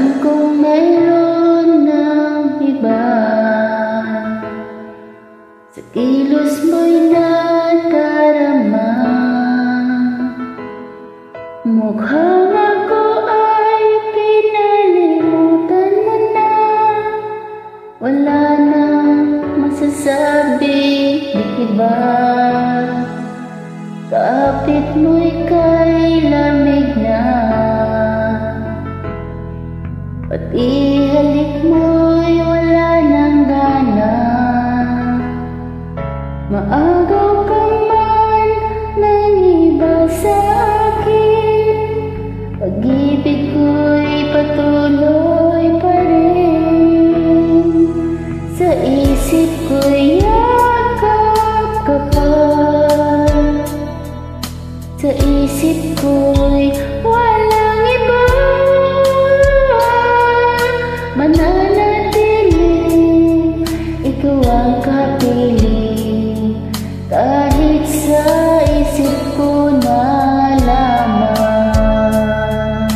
Alam kong mayroon ng iba, sa kilos mo'y nadarama. Mukhang ako ay kinalimutan mo na, wala nang masasabing di iba. Kapit mo'y kay lamig na, pati halik mo'y wala nang gana. Maagaw ka man ng iba sa akin, pag-ibig ko'y patuloy pa rin. Sa isip ko'y yakap ka pa, sa isip ko'y walang iba. Mananatiling ikaw ang kapiling, kahit sa isip ko na lamang.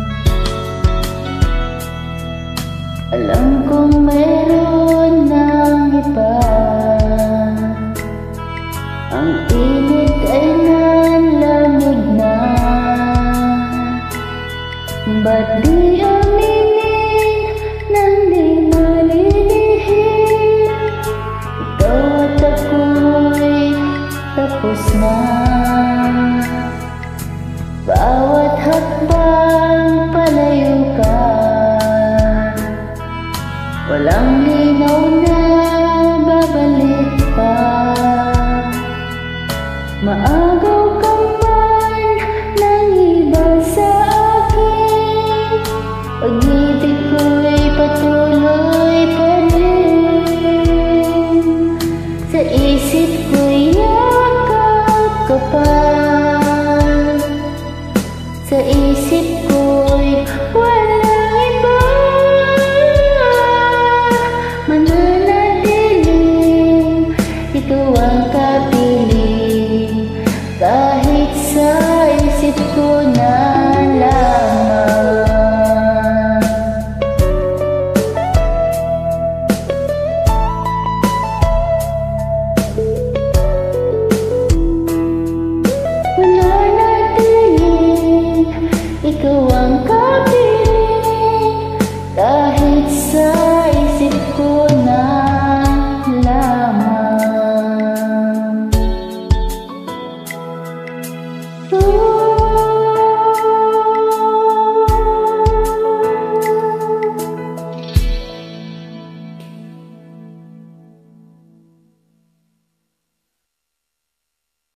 Alam kong meron ng iba, ang init ay nanlamig na. Ba't di aminin nang di malilihim? Ikaw at ako'y tapos na. Bawat hakbang palayo ka, walang linaw na babalik pa. Maagaw ka man ng iba sa akin, pag-ibig ko'y patuloy pa rin. Sa isip ko'y yakap ka pa, sa isip ko'y walang iba. Mananatiling ikaw ang kapiling, kahit sa isip ko na lamang. Mananatiling ikaw ang kapiling, kahit sa